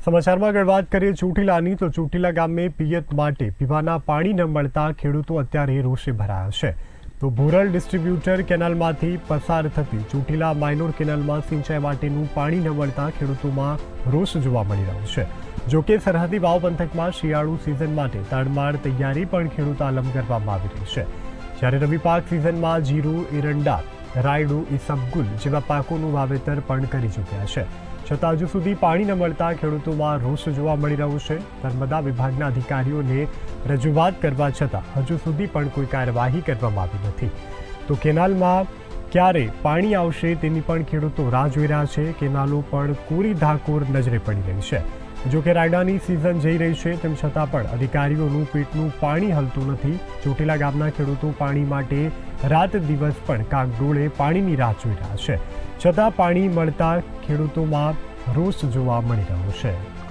સમાચારમાં આગળ વાત કરીએ ચોટીલાની તો ચોટીલા ગામે પિયત માટે પીવાના પાણી ન મળતા ખેડૂતો અત્યારે રોષે ભરાયા છે। તો ભોરલ ડિસ્ટ્રીબ્યુટર કેનાલમાંથી પસાર થતી ચોટીલા માઇનોર કેનાલમાં સિંચાઈ માટેનું પાણી ન મળતા ખેડૂતોમાં રોષ જોવા મળી રહ્યો છે। જોકે સરહદી વાવ પંથકમાં શિયાળુ સિઝન માટે તડમાર તૈયારી પણ ખેડૂત આલમ કરવામાં આવી રહી છે। જ્યારે રવિ પાક સિઝનમાં જીરું, એરંડા, રાયડું, ઈસબગુલ જેવા પાકોનું વાવેતર પણ કરી ચૂક્યા છે। છતાં હજુ સુધી પાણી ન મળતા ખેડૂતોમાં રોષ જોવા મળી રહ્યો છે। નર્મદા વિભાગના અધિકારીઓને રજૂઆત કરવા છતાં હજુ સુધી પણ કોઈ કાર્યવાહી કરવામાં આવી નથી। તો કેનાલમાં ક્યારે પાણી આવશે તેની પણ ખેડૂતો રાહ જોઈ રહ્યા છે। કેનાલો પણ કોરી ધાકોર નજરે પડી રહી છે। જો કે રાયડાની સિઝન જઈ રહી છે તેમ છતાં પણ અધિકારીઓનું પેટનું પાણી હલતું નથી। ચોટીલા ગામના ખેડૂતો પાણી માટે રાત દિવસ પણ કાગડોળે પાણીની રાહ જોઈ રહ્યા છે। છતાં પાણી મળતા ખેડૂતોમાં રોષ જોવા મળી રહ્યો છે।